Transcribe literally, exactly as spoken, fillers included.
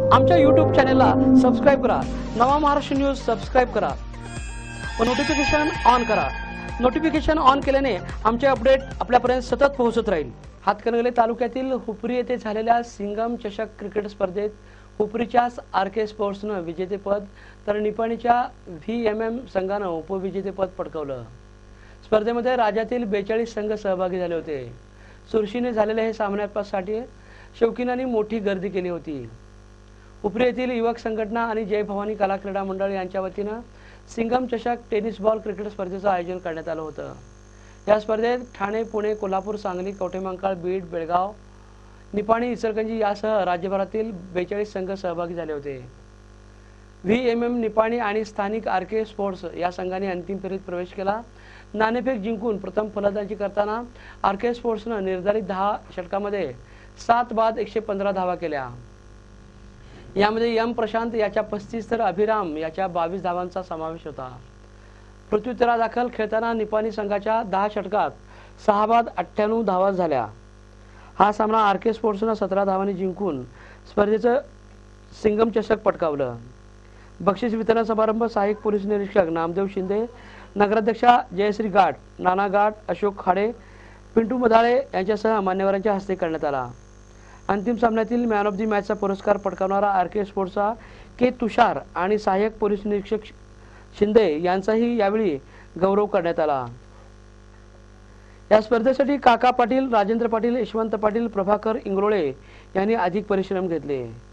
आमच्या यूट्यूब चॅनेलला सबस्क्राईब करा. नवा महाराष्ट्र न्यूज सबस्क्राईब करा व नोटिफिकेशन ऑन करा. नोटिफिकेशन ऑन केल्याने आमचे अपडेट आपल्यापर्यंत सतत पोहोचत राहील. हातकणंगले तालुक्यातील हुपरी येथे झालेल्या सिंगम चषक क्रिकेट स्पर्धेत हुपरीच्याच आर के स्पोर्ट्सनं विजेतेपद तर निपाणीच्या व्ही एम एम संघानं उपविजेतेपद पटकावलं. स्पर्धेमध्ये राज्यातील बेचाळीस संघ सहभागी झाले होते. चुरशीने झालेल्या हे सामन्यासाठी शौकीनांनी मोठी गर्दी केली होती. हुपरी येथील युवक संघटना आणि जय भवानी कला क्रीडा मंडळ यांच्या वतीनं सिंगम चषक टेनिस बॉल क्रिकेट स्पर्धेचं आयोजन करण्यात आलं होतं. या स्पर्धेत ठाणे, पुणे, कोल्हापूर, सांगली, कवठेमहांकाळ, बीड, बेळगाव, निपाणी, इचलकरंजी यासह राज्यभरातील बेचाळीस संघ सहभागी झाले होते. व्ही एम एम निपाणी आणि स्थानिक आर के स्पोर्ट्स या संघाने अंतिम फेरीत प्रवेश केला. नाणेफेक जिंकून प्रथम फलंदाजी करताना आर के स्पोर्ट्सनं निर्धारित दहा षटकामध्ये सात बाद एकशे पंधरा धावा केल्या. यामध्ये एम प्रशांत याच्या पस्तीस तर अभिराम याच्या बावीस धावांचा समावेश होता. प्रत्युत्तरादाखल खेळताना निपाणी संघाच्या दहा षटकात सहा बाद अठ्ठ्याण्णव धावा झाल्या. हा सामना आर के स्पोर्ट्सनं सतरा धावांनी जिंकून स्पर्धेचं सिंगम चषक पटकावलं. बक्षीस वितरण समारंभ सहाय्यक पोलीस निरीक्षक नामदेव शिंदे, नगराध्यक्षा जयश्री घाट, नाना घाट, अशोक खाडे, पिंटू मधाळे यांच्यासह मान्यवरांच्या हस्ते करण्यात आला. अंतिम सामन्यातील मॅन ऑफ द मॅचचा पुरस्कार पटकावणारा आर के स्पोर्ट्सचा के तुषार आणि सहाय्यक पोलीस निरीक्षक शिंदे यांचाही यावेळी गौरव करण्यात आला. या स्पर्धेसाठी काका पाटील, राजेंद्र पाटील, यशवंत पाटील, प्रभाकर इंगरोळे यांनी अधिक परिश्रम घेतले.